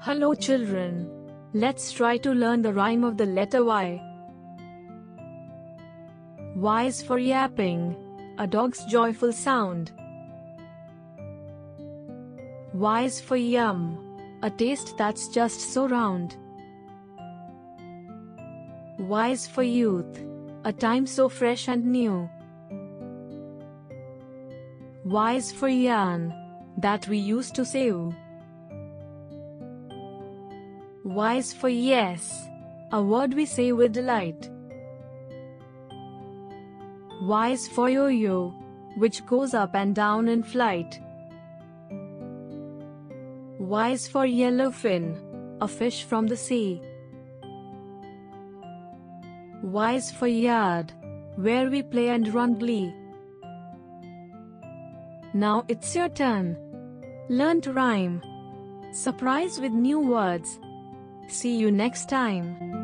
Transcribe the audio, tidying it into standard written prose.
Hello children. Let's try to learn the rhyme of the letter Y. Y is for yapping, a dog's joyful sound. Y is for yum, a taste that's just so round. Y is for youth, a time so fresh and new. Y is for yarn, that we used to save. Y is for yes, a word we say with delight. Y is for yo-yo, which goes up and down in flight. Y is for yellowfin, a fish from the sea. Y is for yard, where we play and run glee. Now it's your turn. Learn to rhyme. Surprise with new words. See you next time.